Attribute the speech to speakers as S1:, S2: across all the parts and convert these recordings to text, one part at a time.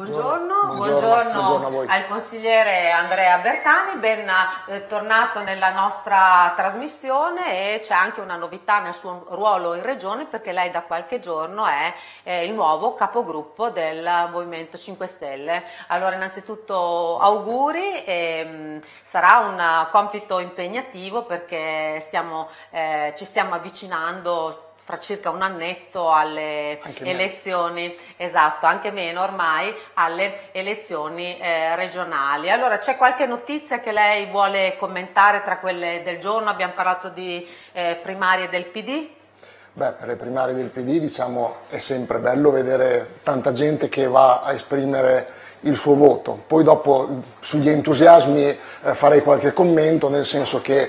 S1: Buongiorno,
S2: buongiorno
S1: a voi. Al consigliere Andrea Bertani, ben tornato nella nostra trasmissione, e c'è anche una novità nel suo ruolo in regione, perché lei da qualche giorno è il nuovo capogruppo del Movimento 5 Stelle. Allora, innanzitutto auguri, sarà un compito impegnativo perché ci stiamo avvicinando fra circa un annetto alle elezioni, esatto, anche meno ormai, alle elezioni regionali. Allora, c'è qualche notizia che lei vuole commentare tra quelle del giorno? Abbiamo parlato di primarie del PD.
S2: Beh, per le primarie del PD, diciamo, è sempre bello vedere tanta gente che va a esprimere il suo voto. Poi dopo sugli entusiasmi farei qualche commento, nel senso che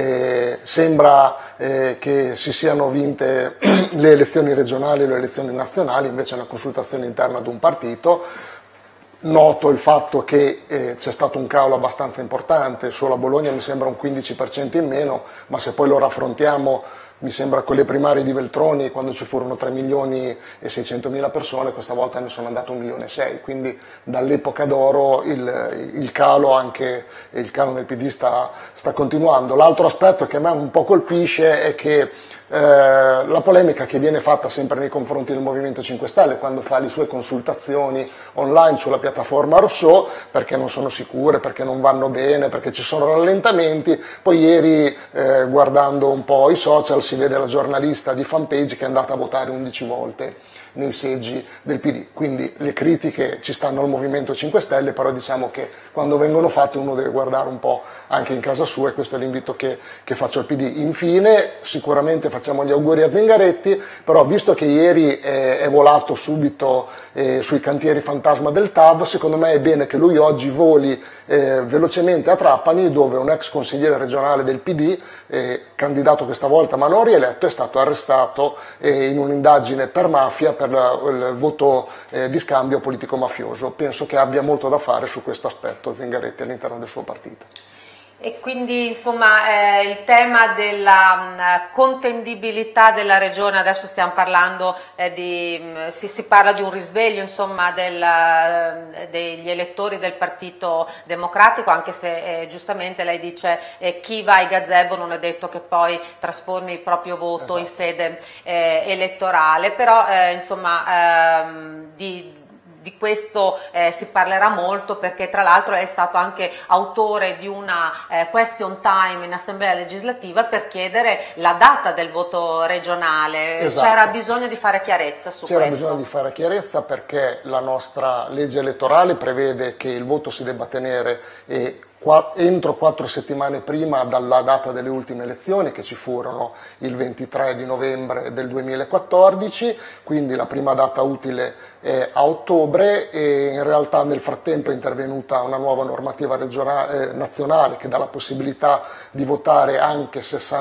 S2: sembra che si siano vinte le elezioni regionali e le elezioni nazionali, invece è una consultazione interna ad un partito. Noto il fatto che c'è stato un calo abbastanza importante, solo a Bologna mi sembra un 15% in meno, ma se poi lo raffrontiamo, mi sembra con le primarie di Veltroni, quando ci furono 3.600.000 persone, questa volta ne sono andate 1.600.000, quindi dall'epoca d'oro il calo nel PD sta continuando. L'altro aspetto che a me un po' colpisce è che la polemica che viene fatta sempre nei confronti del Movimento 5 Stelle quando fa le sue consultazioni online sulla piattaforma Rousseau, perché non sono sicure, perché non vanno bene, perché ci sono rallentamenti. Poi ieri, guardando un po' i social, si vede la giornalista di Fanpage che è andata a votare 11 volte nei seggi del PD, quindi le critiche ci stanno al Movimento 5 Stelle, però diciamo che quando vengono fatte uno deve guardare un po' anche in casa sua, e questo è l'invito che faccio al PD. Infine, sicuramente facciamo gli auguri a Zingaretti, però visto che ieri è volato subito sui cantieri fantasma del TAV, secondo me è bene che lui oggi voli velocemente a Trapani, dove un ex consigliere regionale del PD, candidato questa volta ma non rieletto, è stato arrestato in un'indagine per mafia, per il voto di scambio politico-mafioso. Penso che abbia molto da fare su questo aspetto Zingaretti all'interno del suo partito.
S1: E quindi insomma il tema della contendibilità della regione, adesso stiamo parlando si parla di un risveglio insomma degli elettori del Partito Democratico, anche se giustamente lei dice chi va ai gazebo non è detto che poi trasformi il proprio voto, esatto, in sede elettorale, però insomma di questo si parlerà molto, perché tra l'altro è stato anche autore di una question time in Assemblea legislativa per chiedere la data del voto regionale. Esatto. C'era bisogno di fare chiarezza su questo.
S2: C'era bisogno di fare chiarezza perché la nostra legge elettorale prevede che il voto si debba tenere entro 4 settimane prima dalla data delle ultime elezioni, che ci furono il 23 di novembre del 2014, quindi la prima data utile è a ottobre, e in realtà nel frattempo è intervenuta una nuova normativa nazionale che dà la possibilità di votare anche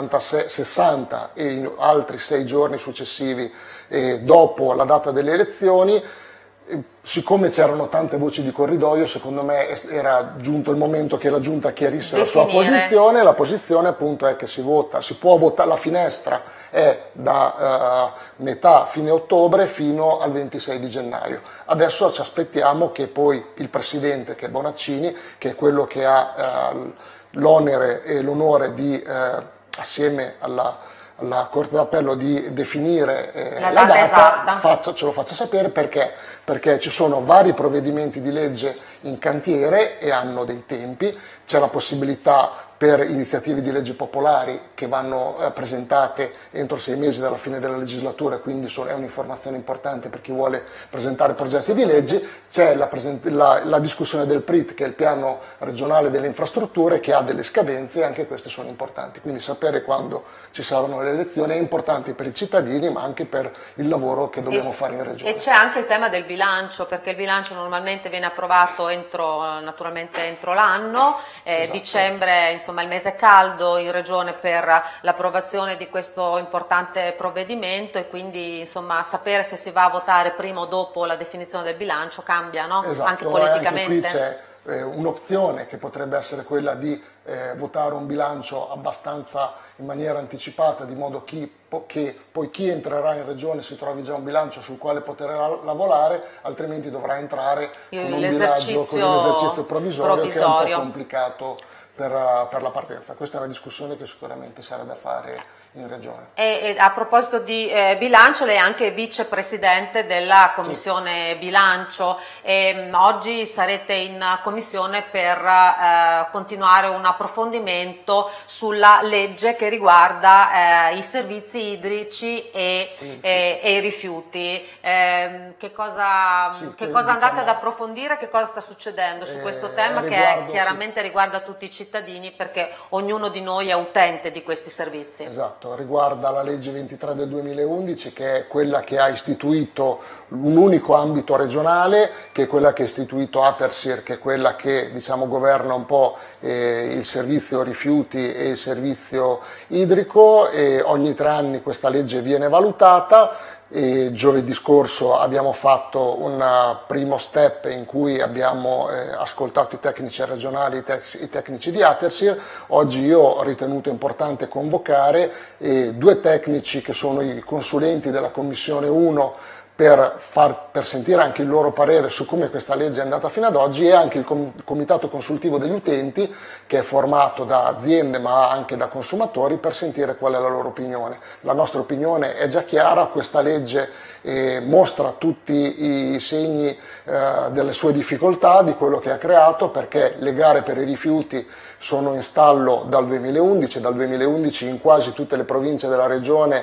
S2: 60 e in altri 6 giorni successivi dopo la data delle elezioni. Siccome c'erano tante voci di corridoio, secondo me era giunto il momento che la Giunta chiarisse la sua posizione. La posizione appunto è che si può votare, la finestra è da fine ottobre fino al 26 di gennaio. Adesso ci aspettiamo che poi il Presidente, che è Bonaccini, che è quello che ha l'onere e l'onore di, assieme alla Corte d'Appello, di definire la data esatta, ce lo faccia sapere, perché ci sono vari provvedimenti di legge in cantiere e hanno dei tempi. C'è la possibilità per iniziative di leggi popolari che vanno presentate entro 6 mesi dalla fine della legislatura, quindi è un'informazione importante per chi vuole presentare progetti di legge. C'è la discussione del PRIT, che è il piano regionale delle infrastrutture, che ha delle scadenze, e anche queste sono importanti, quindi sapere quando ci saranno le elezioni è importante per i cittadini, ma anche per il lavoro che dobbiamo fare in regione.
S1: E c'è anche il tema del bilancio, perché il bilancio normalmente viene approvato naturalmente entro l'anno, esatto. Dicembre insomma, il mese caldo in Regione per l'approvazione di questo importante provvedimento e quindi insomma, sapere se si va a votare prima o dopo la definizione del bilancio cambia, no?
S2: Esatto,
S1: Anche politicamente.
S2: Anche qui c'è un'opzione che potrebbe essere quella di votare un bilancio abbastanza in maniera anticipata, di modo che poi chi entrerà in Regione si trovi già un bilancio sul quale poter lavorare, altrimenti dovrà entrare con un bilancio, con un esercizio provvisorio che è un po' complicato per la partenza. Questa è una discussione che sicuramente sarà da fare in Regione.
S1: E a proposito di bilancio, lei è anche vicepresidente della Commissione Bilancio e oggi sarete in Commissione per continuare un approfondimento sulla legge che riguarda i servizi idrici e i rifiuti. Che cosa andate ad approfondire? Che cosa sta succedendo su questo tema che chiaramente riguarda tutti i cittadini, perché ognuno di noi è utente di questi servizi?
S2: Esatto. Riguarda la legge 23 del 2011, che è quella che ha istituito un unico ambito regionale, che è quella che ha istituito Atersir, che è quella che diciamo governa un po' il servizio rifiuti e il servizio idrico, e ogni 3 anni questa legge viene valutata. E giovedì scorso abbiamo fatto un primo step in cui abbiamo ascoltato i tecnici regionali, i tecnici di Atersir. Oggi io ho ritenuto importante convocare 2 tecnici che sono i consulenti della Commissione 1 per sentire anche il loro parere su come questa legge è andata fino ad oggi, e anche il Comitato Consultivo degli Utenti, che è formato da aziende ma anche da consumatori, per sentire qual è la loro opinione. La nostra opinione è già chiara: questa legge mostra tutti i segni delle sue difficoltà, di quello che ha creato, perché le gare per i rifiuti sono in stallo dal 2011. Dal 2011 in quasi tutte le province della regione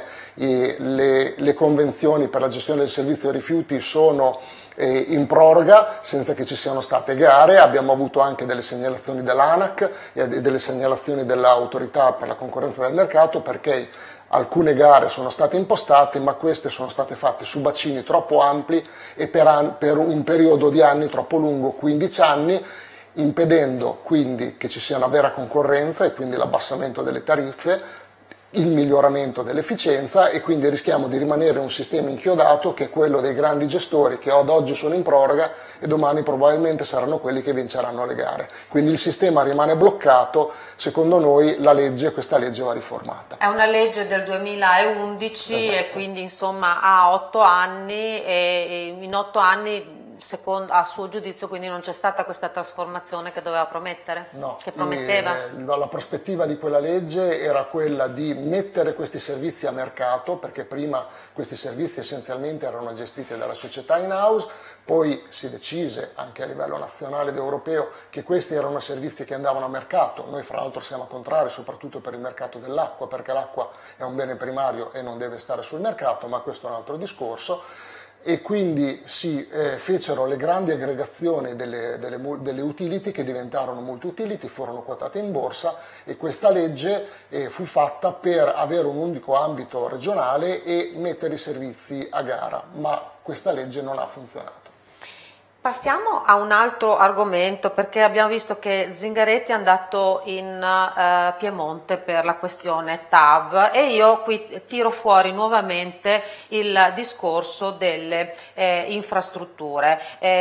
S2: le convenzioni per la gestione del servizio rifiuti sono in proroga senza che ci siano state gare. Abbiamo avuto anche delle segnalazioni dell'ANAC e delle segnalazioni dell'Autorità per la concorrenza del mercato, perché alcune gare sono state impostate, ma queste sono state fatte su bacini troppo ampli e per un periodo di anni troppo lungo, 15 anni, impedendo quindi che ci sia una vera concorrenza e quindi l'abbassamento delle tariffe, il miglioramento dell'efficienza, e quindi rischiamo di rimanere un sistema inchiodato che è quello dei grandi gestori che ad oggi sono in proroga e domani probabilmente saranno quelli che vinceranno le gare. Quindi il sistema rimane bloccato. Secondo noi questa legge va riformata.
S1: È una legge del 2011, esatto. E quindi insomma ha 8 anni e in 8 anni a suo giudizio quindi non c'è stata questa trasformazione che doveva promettere?
S2: No,
S1: che prometteva?
S2: La prospettiva di quella legge era quella di mettere questi servizi a mercato, perché prima questi servizi essenzialmente erano gestiti dalle società in house, poi si decise anche a livello nazionale ed europeo che questi erano servizi che andavano a mercato. Noi fra l'altro siamo contrari soprattutto per il mercato dell'acqua, perché l'acqua è un bene primario e non deve stare sul mercato, ma questo è un altro discorso. E quindi si fecero le grandi aggregazioni delle utility, che diventarono multi-utility, furono quotate in borsa, e questa legge fu fatta per avere un unico ambito regionale e mettere i servizi a gara, ma questa legge non ha funzionato.
S1: Passiamo a un altro argomento, perché abbiamo visto che Zingaretti è andato in Piemonte per la questione TAV, e io qui tiro fuori nuovamente il discorso delle infrastrutture.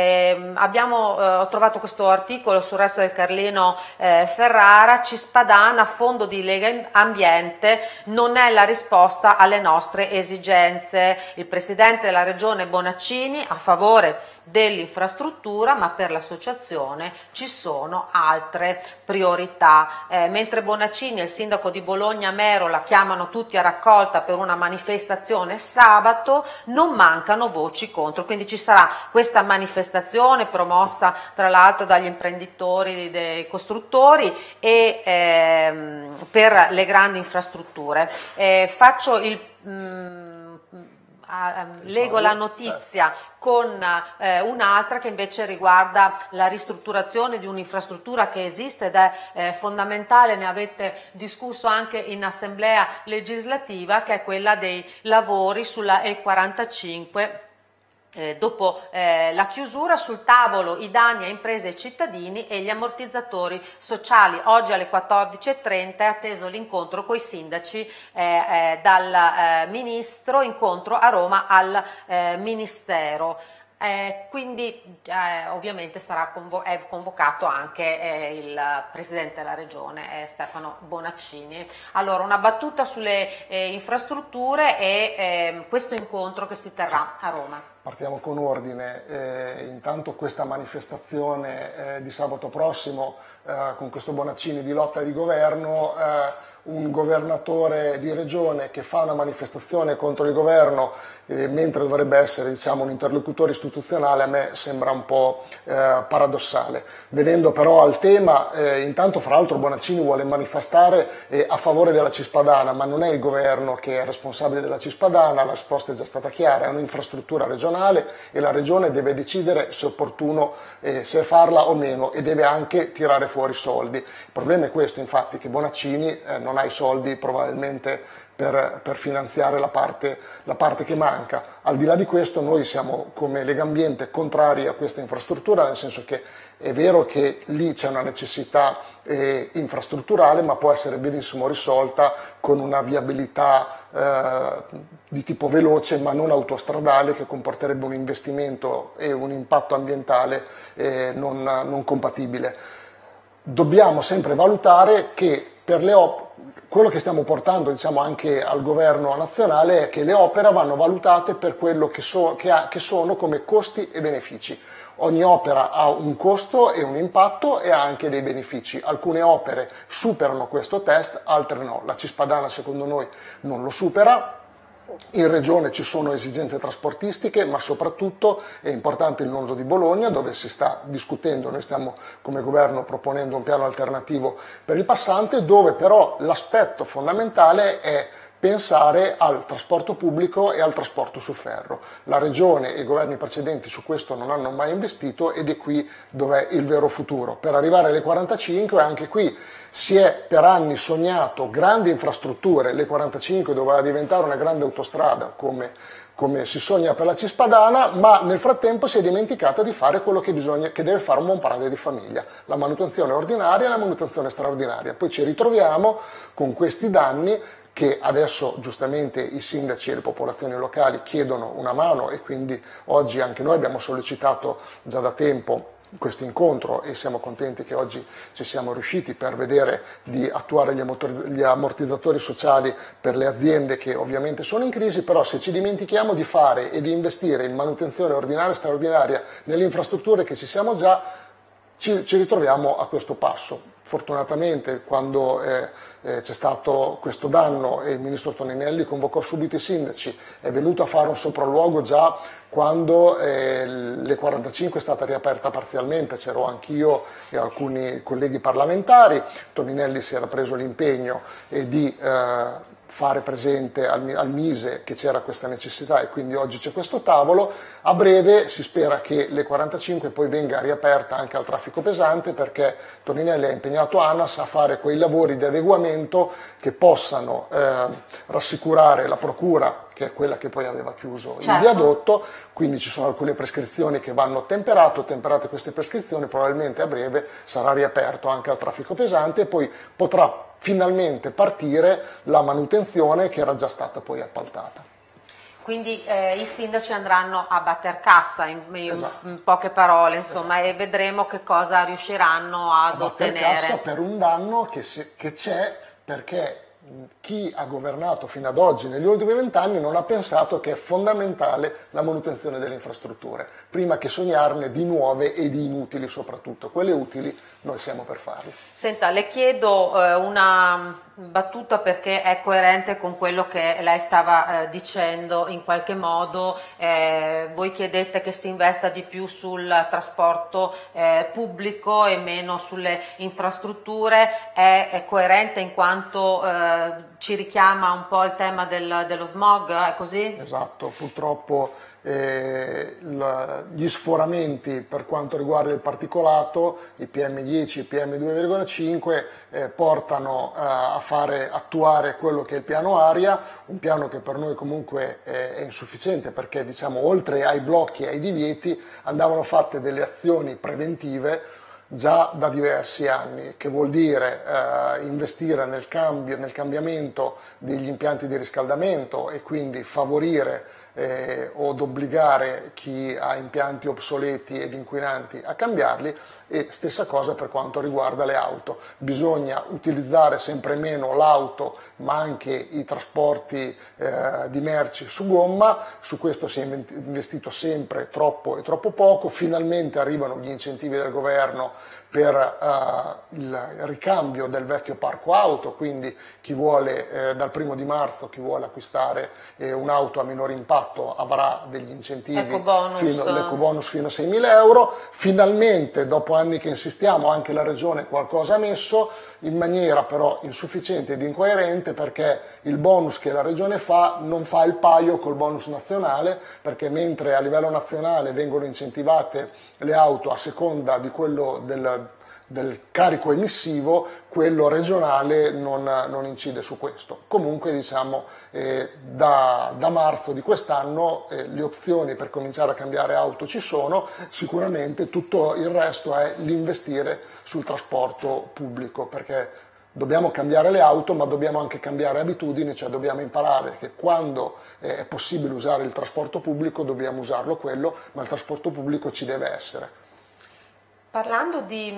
S1: Ho trovato questo articolo sul Resto del Carlino, Ferrara: Cispadana, fondo di Lega Ambiente, non è la risposta alle nostre esigenze. Il presidente della regione Bonaccini a favore dell'infrastruttura, ma per l'associazione ci sono altre priorità. Mentre Bonaccini e il sindaco di Bologna Mero la chiamano tutti a raccolta per una manifestazione sabato, non mancano voci contro. Quindi ci sarà questa manifestazione promossa tra l'altro dagli imprenditori, dei costruttori e per le grandi infrastrutture. Leggo la notizia con un'altra che invece riguarda la ristrutturazione di un'infrastruttura che esiste ed è fondamentale, ne avete discusso anche in assemblea legislativa, che è quella dei lavori sulla E45 dopo la chiusura, sul tavolo i danni a imprese e cittadini e gli ammortizzatori sociali. Oggi alle 14:30 è atteso l'incontro coi sindaci dal Ministro, incontro a Roma al Ministero. Quindi ovviamente è convocato anche il Presidente della Regione Stefano Bonaccini. Allora, una battuta sulle infrastrutture e questo incontro che si terrà a Roma.
S2: Partiamo con ordine. Intanto questa manifestazione di sabato prossimo con questo Bonaccini di lotta di governo, un governatore di regione che fa una manifestazione contro il governo mentre dovrebbe essere, diciamo, un interlocutore istituzionale, a me sembra un po' paradossale. Venendo però al tema, intanto fra l'altro Bonaccini vuole manifestare a favore della Cispadana, ma non è il governo che è responsabile della Cispadana, la risposta è già stata chiara, è un'infrastruttura regionale e la regione deve decidere se è opportuno se farla o meno e deve anche tirare fuori soldi. Il problema è questo, infatti, che Bonaccini non ha i soldi probabilmente per finanziare la parte che manca. Al di là di questo noi siamo come Legambiente contrari a questa infrastruttura, nel senso che è vero che lì c'è una necessità infrastrutturale, ma può essere benissimo risolta con una viabilità di tipo veloce ma non autostradale, che comporterebbe un investimento e un impatto ambientale non compatibile. Dobbiamo sempre valutare che per le opere, quello che stiamo portando, diciamo, anche al governo nazionale è che le opere vanno valutate per quello che sono come costi e benefici. Ogni opera ha un costo e un impatto e ha anche dei benefici. Alcune opere superano questo test, altre no. La Cispadana secondo noi non lo supera. In regione ci sono esigenze trasportistiche, ma soprattutto è importante il nodo di Bologna, dove si sta discutendo, noi stiamo come governo proponendo un piano alternativo per il passante, dove però l'aspetto fondamentale è pensare al trasporto pubblico e al trasporto su ferro. La regione e i governi precedenti su questo non hanno mai investito ed è qui dov'è il vero futuro. Per arrivare alle 45 anche qui si è per anni sognato grandi infrastrutture, le 45 doveva diventare una grande autostrada come si sogna per la Cispadana, ma nel frattempo si è dimenticata di fare quello che deve fare un buon padre di famiglia, la manutenzione ordinaria e la manutenzione straordinaria. Poi ci ritroviamo con questi danni che adesso giustamente i sindaci e le popolazioni locali chiedono una mano e quindi oggi anche noi abbiamo sollecitato già da tempo questo incontro e siamo contenti che oggi ci siamo riusciti per vedere di attuare gli ammortizzatori sociali per le aziende che ovviamente sono in crisi, però se ci dimentichiamo di fare e di investire in manutenzione ordinaria e straordinaria nelle infrastrutture che ci siamo già, ci ritroviamo a questo passo. Fortunatamente quando c'è stato questo danno e il ministro Toninelli convocò subito i sindaci, è venuto a fare un sopralluogo già quando le 45 è stata riaperta parzialmente, c'ero anch'io e alcuni colleghi parlamentari, Toninelli si era preso l'impegno di fare presente al Mise che c'era questa necessità e quindi oggi c'è questo tavolo. A breve si spera che le 45 poi venga riaperta anche al traffico pesante, perché Toninelli ha impegnato ANAS a fare quei lavori di adeguamento che possano rassicurare la procura, che è quella che poi aveva chiuso il viadotto, quindi ci sono alcune prescrizioni che vanno temperate queste prescrizioni, probabilmente a breve sarà riaperto anche al traffico pesante e poi potrà finalmente partire la manutenzione che era già stata poi appaltata.
S1: Quindi i sindaci andranno a batter cassa in poche parole, insomma, e vedremo che cosa riusciranno ad ottenere.
S2: Cassa per un danno che c'è, perché chi ha governato fino ad oggi negli ultimi 20 anni non ha pensato che è fondamentale la manutenzione delle infrastrutture, prima che sognarne di nuove e di inutili soprattutto. Quelle utili noi siamo per farle.
S1: Senta, le chiedo una battuta perché è coerente con quello che lei stava dicendo in qualche modo. Voi chiedete che si investa di più sul trasporto pubblico e meno sulle infrastrutture, è coerente in quanto ci richiama un po' il tema dello smog, è così?
S2: Esatto, purtroppo gli sforamenti per quanto riguarda il particolato, i PM10 e i PM2,5 portano a fare attuare quello che è il piano aria, un piano che per noi comunque è insufficiente, perché diciamo oltre ai blocchi e ai divieti andavano fatte delle azioni preventive già da diversi anni, che vuol dire investire nel cambiamento degli impianti di riscaldamento e quindi favorire od obbligare chi ha impianti obsoleti ed inquinanti a cambiarli, e stessa cosa per quanto riguarda le auto. Bisogna utilizzare sempre meno l'auto, ma anche i trasporti di merci su gomma. Su questo si è investito sempre troppo e troppo poco. Finalmente arrivano gli incentivi del governo per il ricambio del vecchio parco auto, quindi chi vuole dal 1° marzo, chi vuole acquistare un'auto a minore impatto avrà degli incentivi, l'ecobonus fino a 6.000 euro. Finalmente, dopo anni che insistiamo, anche la Regione qualcosa ha messo, in maniera però insufficiente ed incoerente, perché il bonus che la Regione fa non fa il paio col bonus nazionale, perché mentre a livello nazionale vengono incentivate le auto a seconda di quello del carico emissivo, quello regionale non incide su questo. Comunque diciamo da marzo di quest'anno le opzioni per cominciare a cambiare auto ci sono, sicuramente tutto il resto è l'investire sul trasporto pubblico, perché dobbiamo cambiare le auto, ma dobbiamo anche cambiare abitudini, cioè dobbiamo imparare che quando è possibile usare il trasporto pubblico dobbiamo usarlo quello, ma il trasporto pubblico ci deve essere.
S1: Parlando di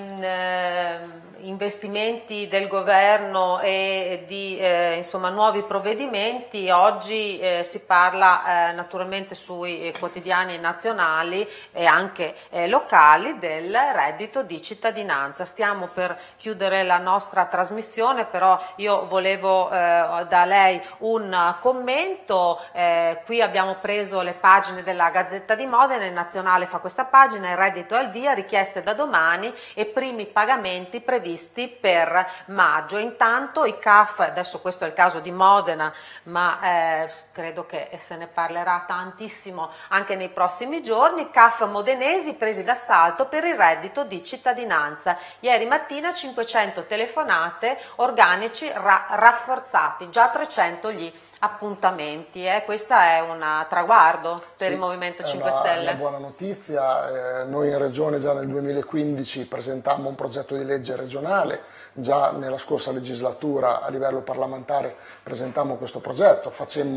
S1: investimenti del governo e di insomma, nuovi provvedimenti, oggi si parla naturalmente sui quotidiani nazionali e anche locali del reddito di cittadinanza. Stiamo per chiudere la nostra trasmissione, però io volevo da lei un commento. Qui abbiamo preso le pagine della Gazzetta di Modena, il Nazionale fa questa pagina: il reddito al via, richieste da domani e primi pagamenti previsti per maggio. Intanto i CAF, adesso questo è il caso di Modena, ma credo che se ne parlerà tantissimo anche nei prossimi giorni. CAF modenesi presi d'assalto per il reddito di cittadinanza. Ieri mattina 500 telefonate, organici rafforzati, già 300 gli appuntamenti. Questo è un traguardo per il Movimento 5 Stelle.
S2: È una buona notizia. Noi in Regione già nel 2015 presentammo un progetto di legge regionale, già nella scorsa legislatura a livello parlamentare presentammo questo progetto,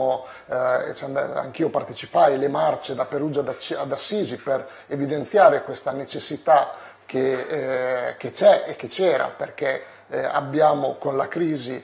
S2: anch'io partecipai le marce da Perugia ad Assisi per evidenziare questa necessità che c'è e che c'era, perché abbiamo con la crisi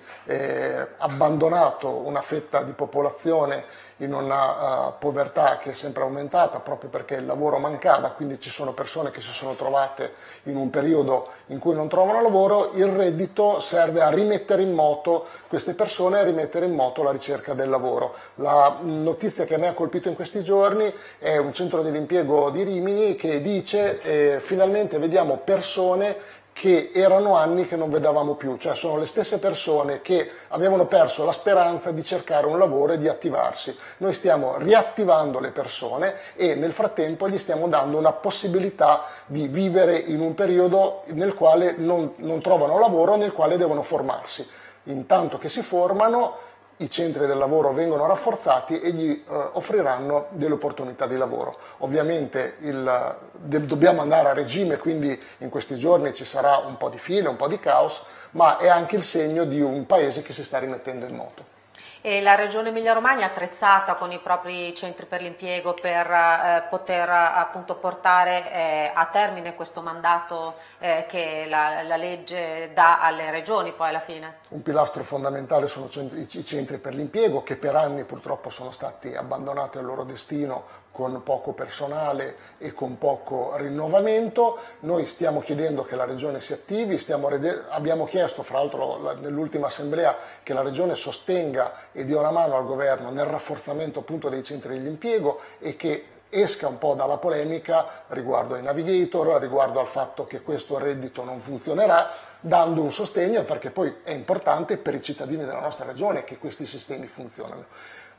S2: abbandonato una fetta di popolazione in una povertà che è sempre aumentata, proprio perché il lavoro mancava, quindi ci sono persone che si sono trovate in un periodo in cui non trovano lavoro. Il reddito serve a rimettere in moto queste persone, a rimettere in moto la ricerca del lavoro. La notizia che mi ha colpito in questi giorni è un centro dell'impiego di Rimini che dice finalmente vediamo persone che erano anni che non vedevamo più, cioè sono le stesse persone che avevano perso la speranza di cercare un lavoro e di attivarsi. Noi stiamo riattivando le persone e nel frattempo gli stiamo dando una possibilità di vivere in un periodo nel quale non trovano lavoro, nel quale devono formarsi. Intanto che si formano, i centri del lavoro vengono rafforzati e gli offriranno delle opportunità di lavoro. Ovviamente dobbiamo andare a regime, quindi in questi giorni ci sarà un po' di fila, un po' di caos, ma è anche il segno di un paese che si sta rimettendo in moto.
S1: E la Regione Emilia-Romagna è attrezzata con i propri centri per l'impiego per poter appunto portare a termine questo mandato che la legge dà alle regioni poi alla fine?
S2: Un pilastro fondamentale sono i centri per l'impiego, che per anni purtroppo sono stati abbandonati al loro destino con poco personale e con poco rinnovamento. Noi stiamo chiedendo che la Regione si attivi, abbiamo chiesto fra l'altro nell'ultima assemblea che la Regione sostenga e dia una mano al governo nel rafforzamento appunto dei centri dell'impiego e che esca un po' dalla polemica riguardo ai navigator, riguardo al fatto che questo reddito non funzionerà, dando un sostegno, perché poi è importante per i cittadini della nostra regione che questi sistemi funzionano.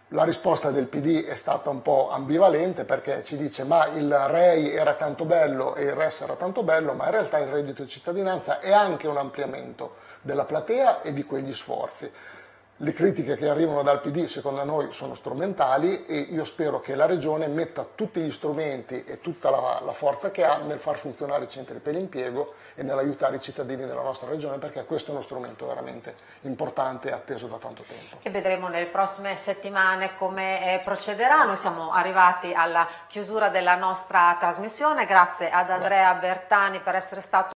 S2: La risposta del PD è stata un po' ambivalente perché ci dice ma il REI era tanto bello e il RES era tanto bello, ma in realtà il reddito di cittadinanza è anche un ampliamento della platea e di quegli sforzi. Le critiche che arrivano dal PD secondo noi sono strumentali e io spero che la Regione metta tutti gli strumenti e tutta la forza che ha nel far funzionare i centri per l'impiego e nell'aiutare i cittadini della nostra Regione, perché questo è uno strumento veramente importante e atteso da tanto tempo.
S1: E vedremo nelle prossime settimane come procederà. Noi siamo arrivati alla chiusura della nostra trasmissione, grazie ad Andrea Bertani per essere stato